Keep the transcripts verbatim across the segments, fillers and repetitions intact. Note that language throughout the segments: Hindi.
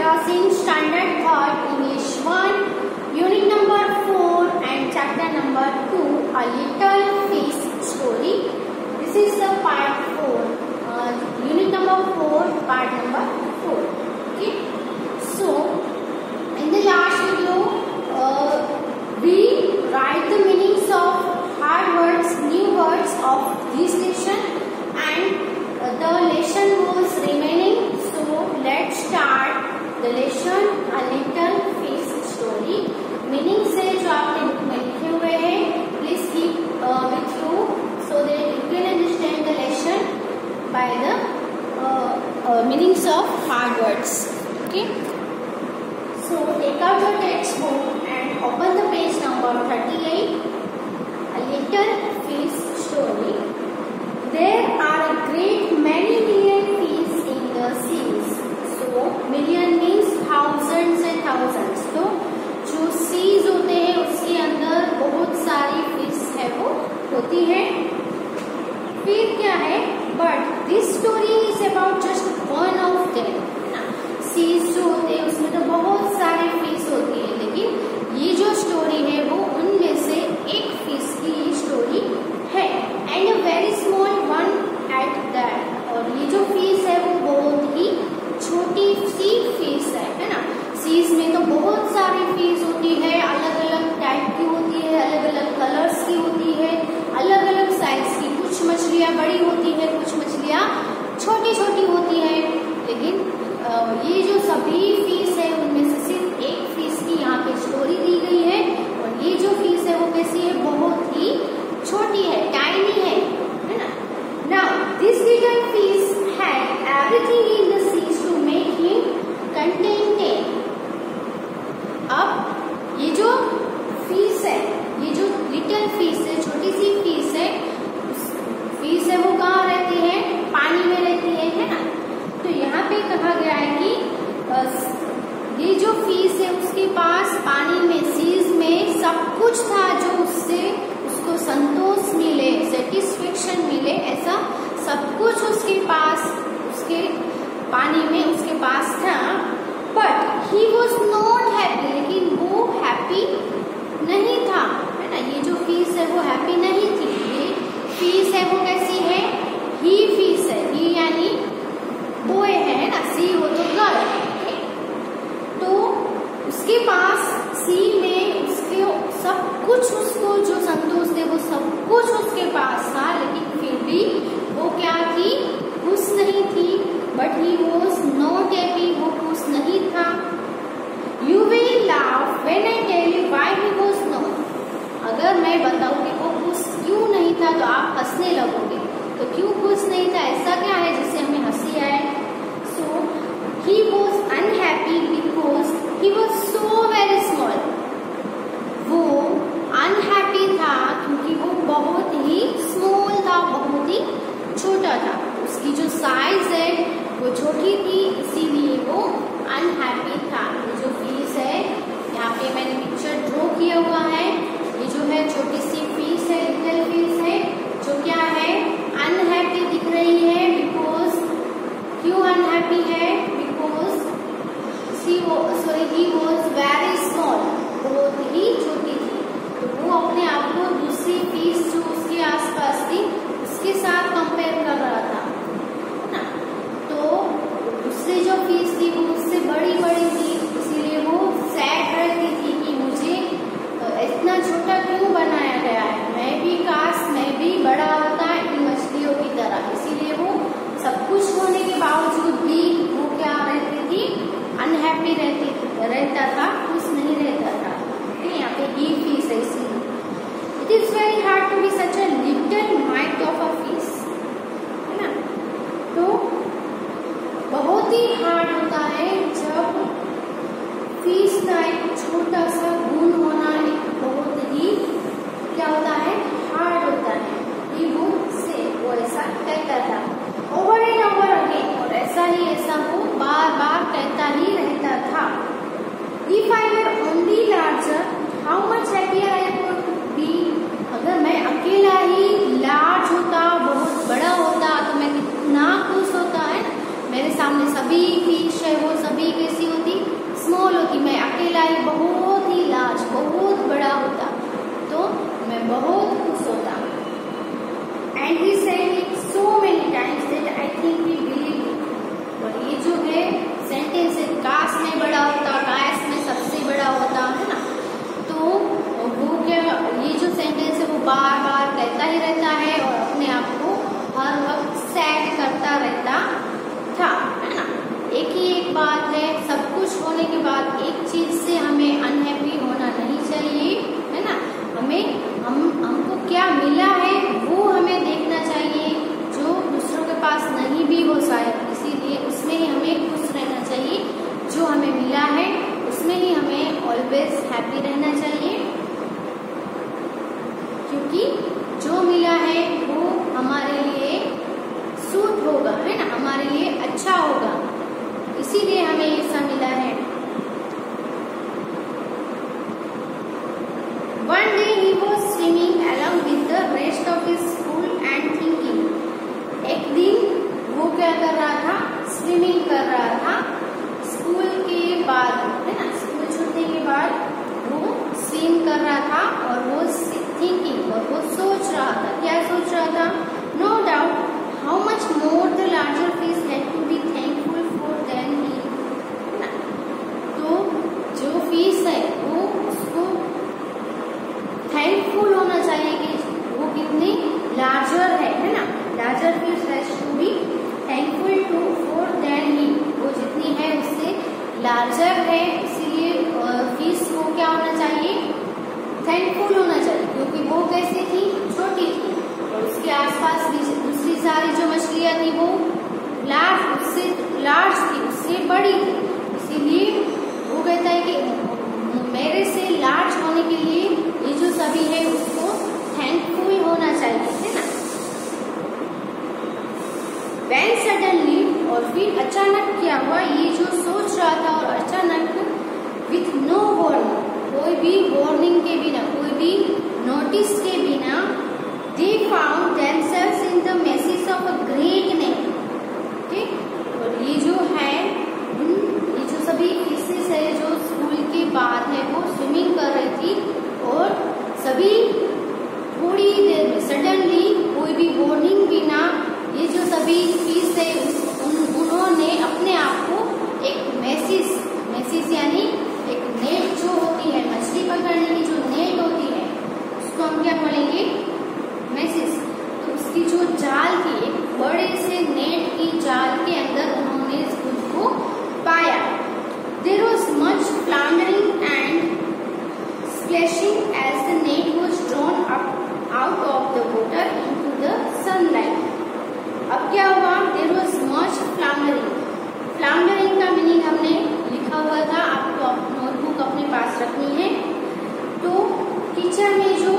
class in standard third English one, unit number four and chapter number two, a little fish story. This is the part four, uh, unit number four, part number four. Okay. So in the last video, uh, we write the meanings of hard words, new words of this lesson, and uh, the lesson was remaining. So let's start the lesson, a little fish story. Meaning से जो आपने बुक में लिखे हुए हैं, please keep with you so that you can understand the lesson by the meanings of hard words. Okay, so take out your text book and open the page number thirty-eight. A little fish story. There are a great many million fish in the seas. So million means thousands and thousands. तो जो सीज होते हैं उसके अंदर बहुत सारी फिश है वो होती है. फिर क्या है, but this story is about just one of them. Seas जो होते हैं उसमें तो बहुत सारी फिश होती है, लेकिन ये जो स्टोरी है वो उनमें से एक फिश की ये स्टोरी है. And a very small one at that. और ये जो फिश है वो बहुत ही छोटी सी फिश है, है ना. सीज में तो बहुत सारी फिश होती है, अलग अलग टाइप की होती है, अलग अलग कलर्स की होती है, अलग अलग साइज की. कुछ मछलियाँ बड़ी होती है, कुछ मछलियाँ छोटी छोटी होती है. लेकिन ये जो सभी फिश है उनमें से सिर्फ एक फिश की यहाँ पे स्टोरी दी गई है. और ये जो फिश है वो कैसी है, बहुत ही छोटी है, टाइनी है, है ना. Now this little fish had everything in the seas to make him contented. अब ये जो फिश है, ये जो लिटिल फिश है, छोटी सी फिश है, फिश है वो कहाँ रहती है, पानी में रहती है, है ना. तो यहाँ पे कहा गया है कि ये जो फिश है उसके पास पानी में, सीज में सब कुछ था जो उससे उसको संतोष मिले, सेटिस्फेक्शन मिले, ऐसा सब कुछ उसके पास, उसके पानी में उसके पास था. But he was not happy. लेकिन वो हैप्पी नहीं था, है ना. ये जो फिश है वो हैप्पी नहीं थी. ये फिश है वो कैसी है, ही फिश है. ही यानी बॉय है ना, सी हो तो गर्ल. तो उसके पास सी में उसके सब कुछ, उसको जो संतोष थे वो सब कुछ उसके पास था, लेकिन फिर भी वो क्या थी, खुश नहीं थी. But he was not happy. वो खुश नहीं था. You will laugh when I tell you why he was not. अगर मैं बताऊं कि वो खुश क्यों नहीं था तो आप हंसने लगोगे. तो क्यों खुश नहीं था, ऐसा क्या है जिससे हमें हंसी आए. So he was unhappy because he was so very small. वो अनहैप्पी था क्योंकि वो बहुत ही स्मॉल था, बहुत ही छोटा था. उसकी जो साइज है वो छोटी थी, इसीलिए वो अनहैप्पी था. ये जो फिश है, यहाँ पे मैंने पिक्चर ड्रॉ किया हुआ है. ये जो है छोटी सी फिश है, लिटिल फिश है, जो क्या है, अनहैप्पी दिख रही है. बिकॉज क्यों अनहैप्पी है, बिकॉज सी वो sorry he was very small. बहुत ही छोटी थी. तो वो अपने आप को दूसरी फिश जो उसके आसपास थी उसके साथ कंपेयर कर रहा था, ना. तो दूसरी जो फिश थी वो उससे बड़ी बड़ी थी, इसीलिए वो सैड रहती थी कि मुझे इतना छोटा क्यों बनाया गया है. मैं भी काश मैं भी बड़ा होता इन मछलियों की तरह. इसीलिए वो सब कुछ होने के बावजूद भी वो क्या रहती थी, अनहैप्पी रहती रहता था, खुश नहीं रहता था. यहाँ पे ही फिश है, इसीलिए it is very hard to be such a little mite of a fish, है ना. तो बहुत ही हार्ड होता है जब फिश का एक छोटा सा गुण होना एक बहुत ही क्या होता है, हार्ड होता है. ये वो से वो ऐसा कहता था ओवर एंड ओवर अगेन. और ऐसा ही ऐसा वो बार बार कहता ही रहता था. If I were only larger how much happier I would be. अगर मैं अकेला ही लार्ज होता, बहुत बड़ा होता, तो मैं कितना खुश होता है. मेरे सामने सभी फिश है वो सभी कैसी होती, स्मॉल होती, मैं अकेला ही बहुत ही लार्ज, बहुत बड़ा होता, तो मैं बहुत खुश होता। And he said it so many times that I think we believe it. और ये जो है सेंटेंस है, काश में बड़ा होता, काश में सबसे बड़ा होता, है ना। तो वो क्या, ये जो सेंटेंस है वो बार बार कहता ही रहता है और अपने आप को हर वक्त सैड करता रहता था, है ना। एक ही एक बात है, सब कुछ होने के बाद एक चीज से हमें अनहैप्पी होना नहीं चाहिए, है ना। हमें हम हमको क्या मिला है वो हमें देखना चाहिए, जो दूसरों के पास नहीं भी हो शायद, इसीलिए उसमें ही हमें खुश रहना चाहिए। जो हमें मिला है उसमें ही हमें ऑलवेज हैप्पी रहना चाहिए, क्योंकि जो मिला है वो हमारे लिए सूट होगा, है ना, हमारे लिए अच्छा होगा, इसीलिए हमें ये सब मिला है। One day he was swimming along with the rest of his school and thinking. एक दिन वो क्या कर रहा था, स्विमिंग कर रहा था स्कूल के बाद, है ना, स्कूल छूटने के बाद वो स्विम कर रहा था और वो थिंकिंग, और वो सोच रहा था, क्या सोच रहा था, no doubt how much more the larger fish had to be thankful for than he, है ना। तो जो फिश है वो उसको थैंकफुल होना चाहिए कि वो कितनी लार्जर है, है ना। Larger fish has to be thankful to for than he, वो जितनी है उससे लार्जर है, इसीलिए फिश को क्या होना चाहिए, थैंकफुल होना चाहिए, क्योंकि वो कैसी थी, छोटी थी, और उसके आसपास भी दूसरी सारी जो मछलियां थी वो लार्ज, उससे लार्ज थी, उससे बड़ी थी, इसीलिए वो कहता है कि मेरे से लार्ज होने के लिए ये जो सभी है उसको थैंकफुल होना चाहिए, है ना। When suddenly, और फिर अचानक क्या हुआ, ये जो सोच रहा था और अचानक विथ नो वार्निंग, कोई भी वार्निंग के बिना, कोई भी नोटिस के बिना, they found themselves in the meshes of a great net, ठीक। और ये जो है, ये जो सभी फिशेस है जो स्कूल के बाद है वो स्विमिंग कर रही थी, और सभी थोड़ी देर में सडनली, कोई भी वार्निंग बिना, ये जो सभी फिश है उन, उन्होंने अपने आप को एक मैसेज, मैसेज यानी एक नेट जो होती है, मछली पकड़ने की जो नेट होती है उसको हम क्या बोलेंगे, मैसेज। तो उसकी जो जाल थी, एक बड़े से नेट की जाल के अंदर उन्होंने खुद को पाया। There was much floundering and splashing as the net was drawn up out of the water into the sunlight. अब क्या हुआ, There was much floundering. फ्लाउंडरिंग का मीनिंग हमने लिखा हुआ था, आपको नोटबुक अपने पास रखनी है। तो कीचड़ में जो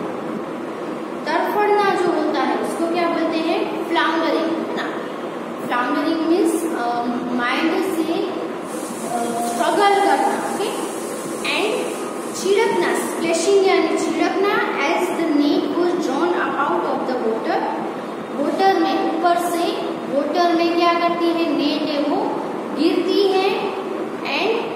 तड़फड़ना जो होता है उसको क्या बोलते हैं, फ्लाउंडरिंग, है ना। फ्लाउंडरिंग मीन्स माइंड से स्ट्रगल करना, ओके। एंड छिड़कना, स्प्लैशिंग यानी छिड़कना, as the net was drawn up out of the water, water में ऊपर से, वाटर में क्या करती है, नेट है वो गिरती है, एंड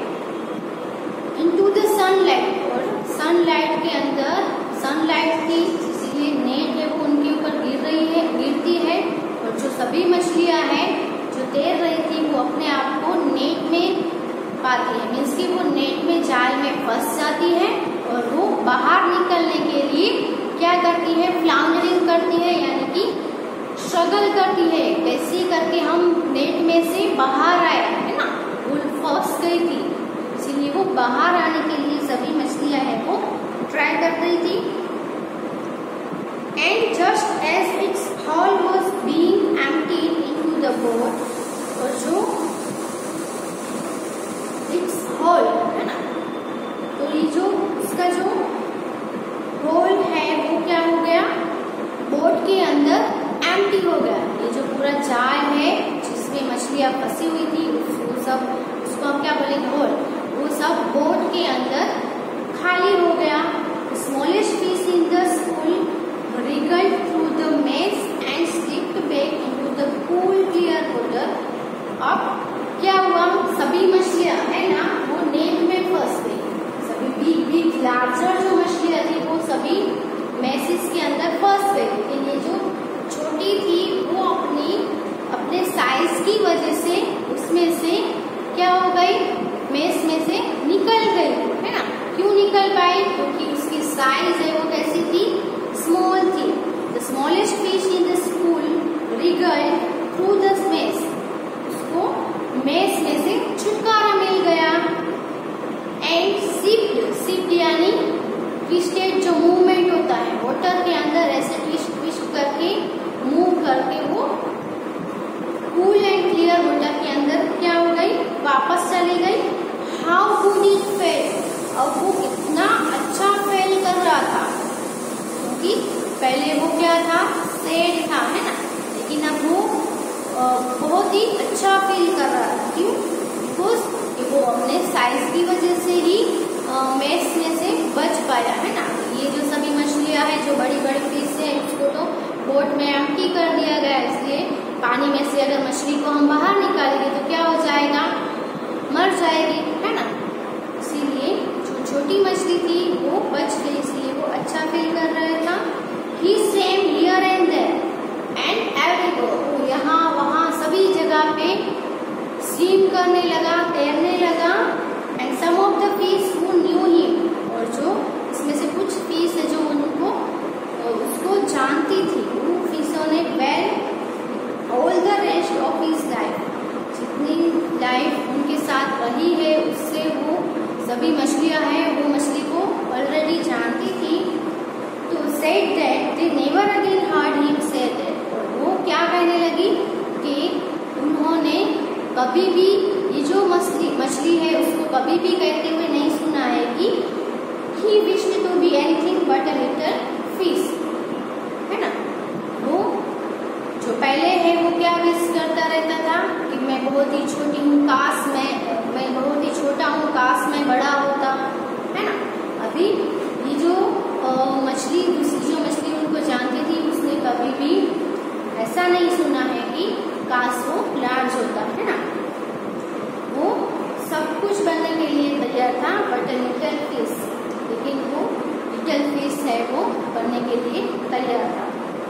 इनटू द सनलाइट, और सनलाइट के अंदर, सनलाइट थी इसीलिए नेट है वो उनके ऊपर गिर रही है, गिरती है, और जो सभी मछलियां हैं जो तैर रही थी वो अपने आप को नेट में पाती है, मीन्स कि वो नेट में, जाल में फंस जाती है, और वो बाहर निकलने के लिए क्या करती है, फ्लाउंडरिंग करती है, यानी कि स्ट्रगल करती है, कैसे करके हम नेट में से बाहर आए, है ना। वो फंस गई थी, इसीलिए वो बाहर आने के लिए सभी मछलियां हैं वो ट्राई कर रही थी। And just as its haul was being emptied into the boat, और जो इट्स हॉल है ना, तो ये जो उसका जो होल है वो क्या हो गया, बोट के अंदर एम्प्टी हो गया। ये जो पूरा जाल है जिसमें मछलियां फंसी हुई थी उसको सब, उसको हम क्या बोलेंगे, होल, वो सब बोट के अंदर खाली हो गया। Smallest fish in the school wriggled through the maze and slipped back into the cool clear water। अब क्या हुआ, सभी मछलियां है ना वो लार्जर जो मछलियां थी वो सभी मेसेस के अंदर फंस गई, लेकिन ये जो छोटी थी वो अपनी अपने साइज की वजह से उसमें से क्या हो गई, मेस में से निकल गई, है ना। क्यों निकल पाई? क्योंकि उसकी साइज है वो कैसी थी, स्मॉल थी। The smallest fish in the school wriggled through the mesh, उसको मेस में से छुटकारा मिल गया। एंड सिप्ड, सिप्ड यानी ट्विस्टेड जो मूवमेंट होता है वाटर के अंदर, ऐसे ट्विस्ट ट्विस्ट करके मूव करके वो कूल एंड क्लियर वाटर के अंदर क्या हो गई, वापस चली गई। हाउ गुड इट फेल, अब वो कितना अच्छा फेल कर रहा था, क्योंकि पहले वो क्या था, सैड था, है ना, लेकिन अब वो बहुत ही अच्छा फील कर रहा था। क्यों? बिकॉज वो अपने साइज की वजह से ही मेस में से बच पाया, है ना। ये जो सभी मछलियां हैं जो बड़ी बड़ी फिश है उसको तो बोट में एम्प्टी कर दिया गया, इसलिए पानी में से अगर मछली को हम बाहर निकालेंगे तो क्या हो जाएगा, मर जाएगी, है ना। इसीलिए जो छोटी मछली थी वो बच गई, इसलिए वो अच्छा फील कर रहा था। He swam here and there and everywhere, यहाँ वहाँ सभी जगह पे स्विम करने लगा, तैरने लगा। And some of the fish who knew him, और जो इसमें से कुछ फिश है जो उनको उसको जानती थी, उन फिशों ने well all the rest of his life, जितनी लाइफ उनके साथ रही है उससे वो सभी मछलियां हैं वो मछली को ऑलरेडी जानती थी। तो said that they never again heard him say that, और वो क्या कहने लगी कि उन्होंने कभी भी ये जो मछली मछली है उसको कभी भी कहते हुए नहीं सुना है कि he wished to be anything but a little fish, है ना। वो जो पहले है वो क्या विश करता रहता था कि मैं बहुत ही छोटी हूँ, काश मैं मैं बहुत ही छोटा हूँ, काश मैं बड़ा होता, है ना। अभी ये जो मछली दूसरी जो मछली उनको जानती थी उसने कभी भी ऐसा नहीं सुना है कि काश वो लार्ज होता, है ना। वो सब कुछ बनने के लिए तैयार था बट लिटिल फिश, लेकिन वो लिटिल फिश है वो बनने के लिए तैयार था।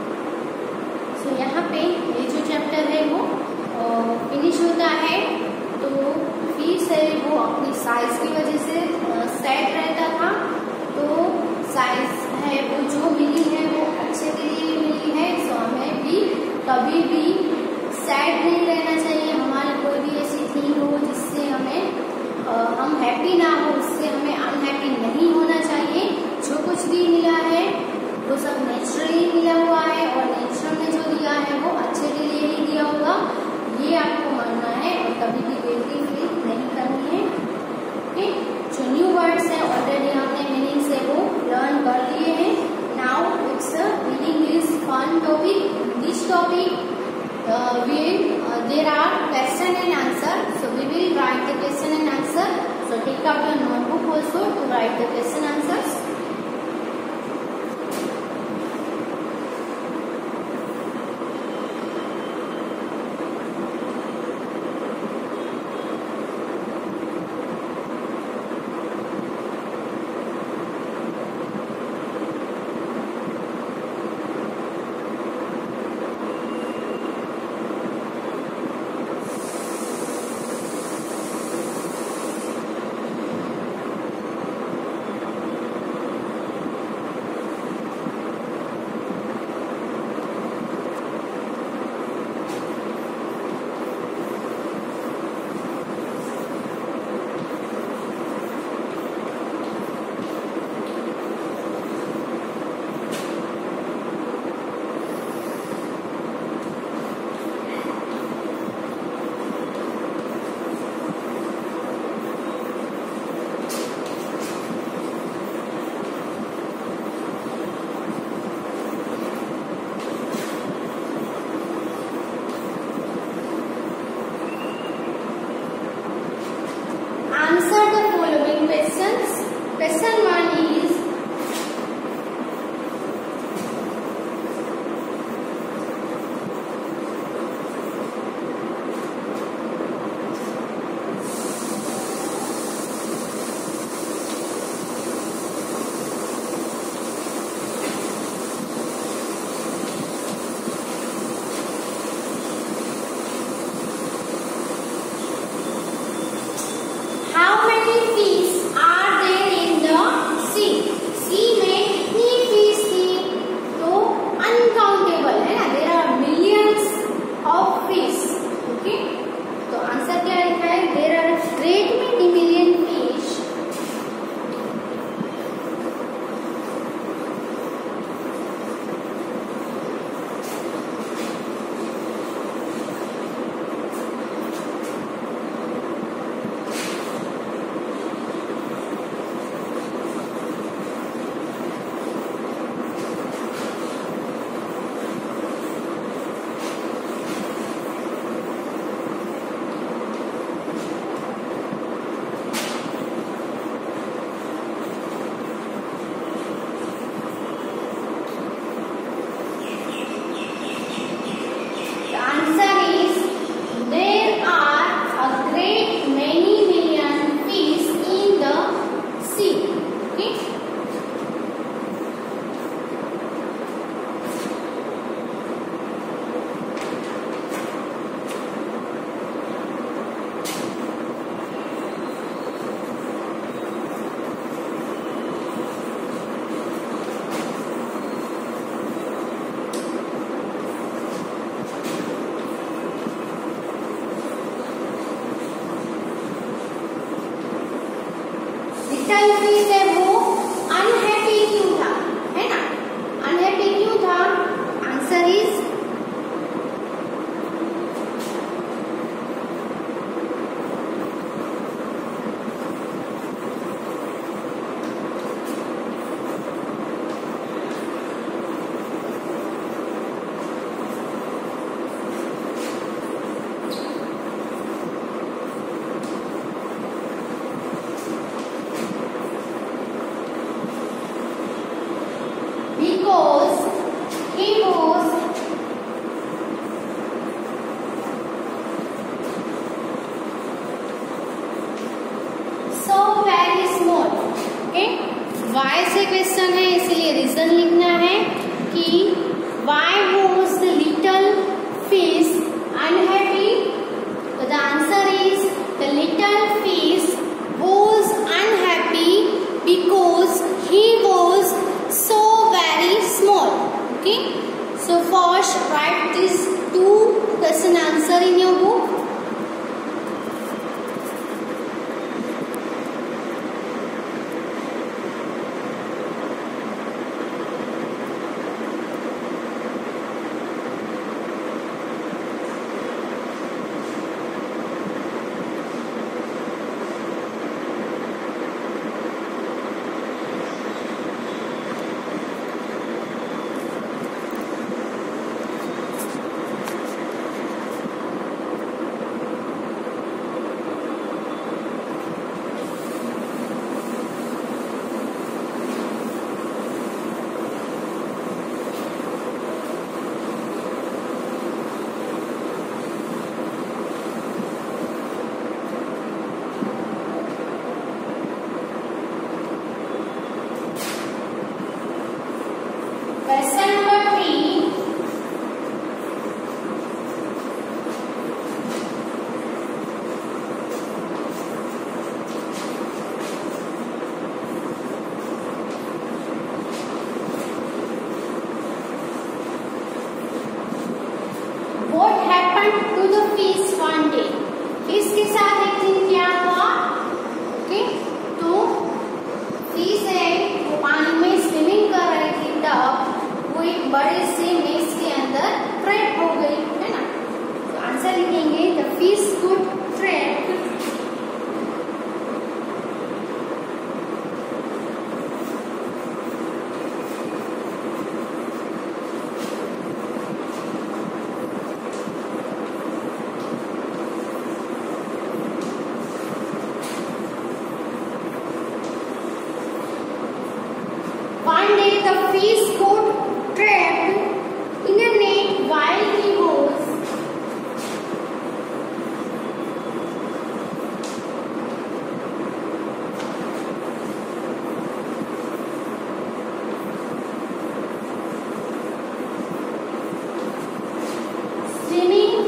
सो so, यहाँ पे ये जो चैप्टर है वो फिनिश होता है। तो फिश है वो अपनी साइज की वजह से सेट रहता था, तो साइज है वो जो मिली है वो अच्छे के लिए मिली है। सो हमें भी कभी भी सैड नहीं रहना चाहिए, हमारी कोई भी ऐसी थिंग हो जिससे हमें आ, हम हैप्पी ना हो, उससे हमें अनहैप्पी नहीं होना चाहिए। जो कुछ भी मिला है वो सब नेचुरली मिला हुआ है, और नेचर ने जो दिया है वो अच्छे के लिए ही दिया होगा, ये आपको मानना है और कभी भी गिल्टी फील नहीं करनी है। ओके, जो न्यू वर्ड्स हैं ऑलरेडी हमने मीनिंग से वो लर्न कर लिए हैं। Now it's reading is fun topic. This topic Uh, will uh, there are question and answer, so we will write the question and answer. So take out your notebook also to write the question answers. Question one is, little fish है वो अनहैप्पी क्यों था, है ना, अनहैप्पी क्यों था? Answer is because he was so very small. Okay, why से क्वेश्चन है इसलिए रीजन लिखना है कि why was the little fish unhappy? So the answer is the little fish was unhappy because he was so very small. Okay, so first write these two question answer in your book. Question number three. What happened to the fish one day? Fish के साथ एक दिन क्या हुआ? ओके, तो फिश है वो पानी में स्विमिंग कर रही थी, तब वो एक बड़े से मेस के अंदर ट्रैप हो गई, है ना। तो आंसर लिखेंगे the fish could trap One day the fish got trapped in a net while he was swimming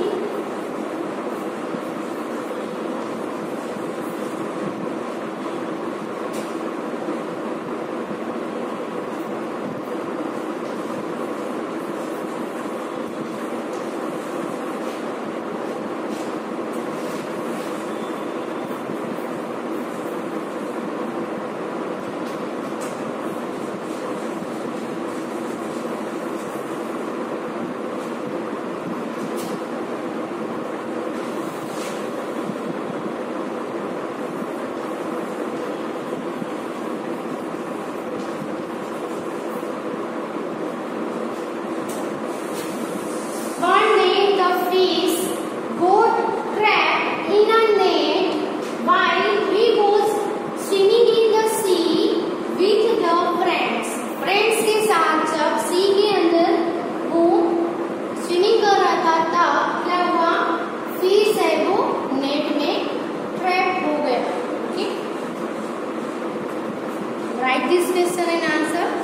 Write this question and answer.